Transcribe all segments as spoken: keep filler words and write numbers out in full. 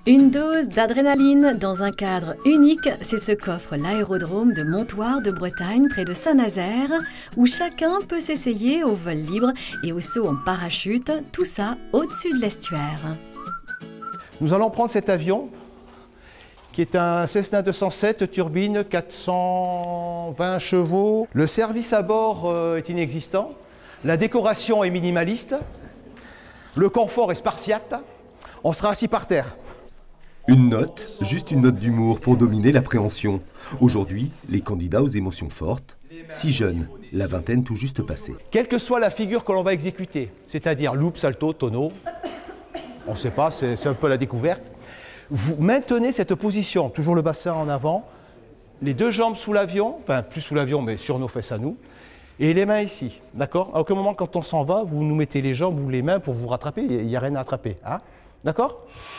Une dose d'adrénaline dans un cadre unique, c'est ce qu'offre l'aérodrome de Montoire de Bretagne près de Saint-Nazaire, où chacun peut s'essayer au vol libre et au saut en parachute, tout ça au-dessus de l'estuaire. Nous allons prendre cet avion, qui est un Cessna deux cent sept, turbine quatre cent vingt chevaux. Le service à bord euh, est inexistant, la décoration est minimaliste, le confort est spartiate, on sera assis par terre. Une note, juste une note d'humour pour dominer l'appréhension. Aujourd'hui, les candidats aux émotions fortes, si jeunes, la vingtaine tout juste passée. Quelle que soit la figure que l'on va exécuter, c'est-à-dire loop, salto, tonneau, on ne sait pas, c'est un peu la découverte, vous maintenez cette position, toujours le bassin en avant, les deux jambes sous l'avion, enfin plus sous l'avion mais sur nos fesses à nous, et les mains ici, d'accord? À aucun moment quand on s'en va, vous nous mettez les jambes ou les mains pour vous rattraper, il n'y a rien à attraper, hein? D'accord?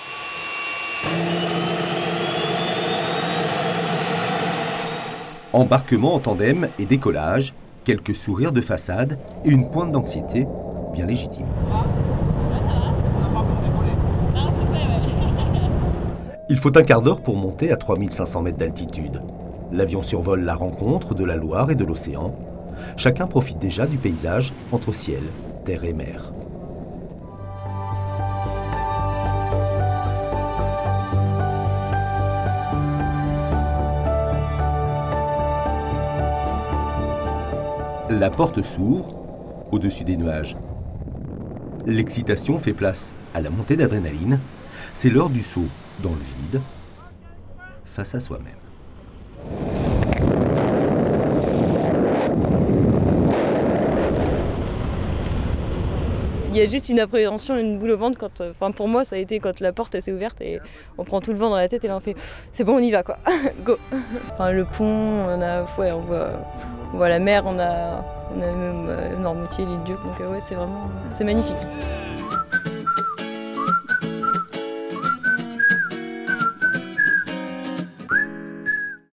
Embarquement en tandem et décollage, quelques sourires de façade et une pointe d'anxiété bien légitime. Il faut un quart d'heure pour monter à trois mille cinq cents mètres d'altitude. L'avion survole la rencontre de la Loire et de l'océan. Chacun profite déjà du paysage entre ciel, terre et mer. La porte s'ouvre au-dessus des nuages. L'excitation fait place à la montée d'adrénaline. C'est l'heure du saut dans le vide, face à soi-même. Il y a juste une appréhension, une boule au ventre, quand, enfin pour moi ça a été quand la porte s'est ouverte et on prend tout le vent dans la tête et là on fait c'est bon on y va quoi, go. Enfin, le pont, on, a, ouais, on, voit, on voit la mer, on a, on a même euh, Noirmoutier, l'île Dieu, donc euh, ouais c'est vraiment, c'est magnifique.